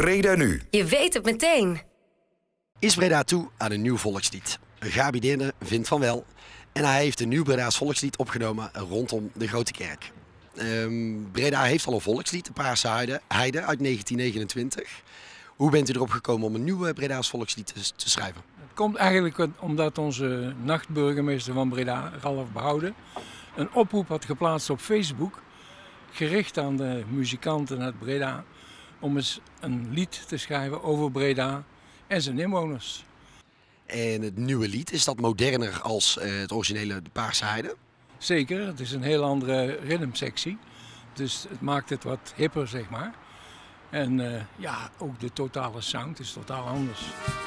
Breda Nu. Je weet het meteen. Is Breda toe aan een nieuw volkslied? Gabi Deerne vindt van wel. En hij heeft een nieuw Breda's volkslied opgenomen rondom de Grote Kerk. Breda heeft al een volkslied, de Paarse Heide uit 1929. Hoe bent u erop gekomen om een nieuw Breda's volkslied te schrijven? Het komt eigenlijk omdat onze nachtburgemeester van Breda, Ralf Behouden, een oproep had geplaatst op Facebook, gericht aan de muzikanten uit Breda, om eens een lied te schrijven over Breda en zijn inwoners. En het nieuwe lied, is dat moderner als het originele de Paarse Heide? Zeker, het is een heel andere ritmesectie, dus het maakt het wat hipper, zeg maar. En ja, ook de totale sound is totaal anders.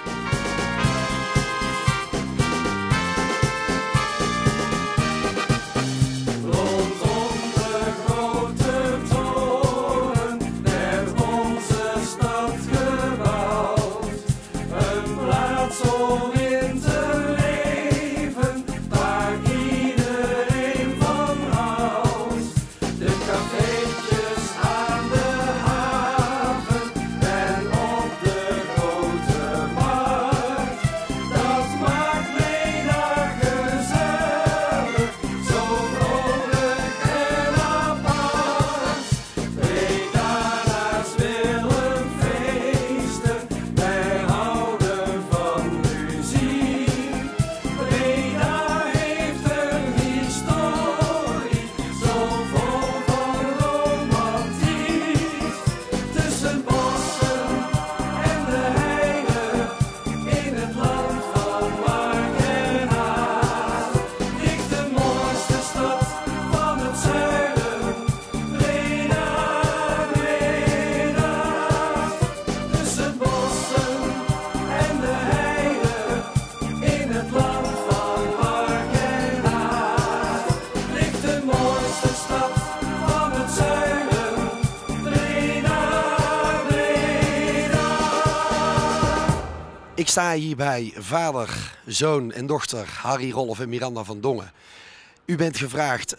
Ik sta hier bij vader, zoon en dochter Harry, Rolf en Miranda van Dongen. U bent gevraagd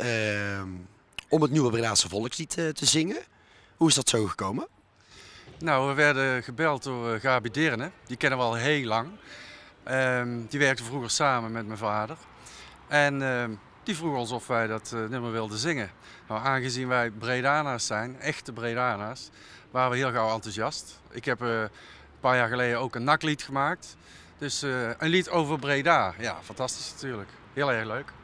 om het nieuwe Breda's volkslied te zingen. Hoe is dat zo gekomen? Nou, we werden gebeld door Gabi Deerne. Die kennen we al heel lang. Die werkte vroeger samen met mijn vader. En die vroeg ons of wij dat nummer wilden zingen. Nou, aangezien wij Bredana's zijn, echte Bredana's, waren we heel gauw enthousiast. Ik heb een paar jaar geleden ook een naklied gemaakt. Dus een lied over Breda. Ja, fantastisch natuurlijk. Heel erg leuk.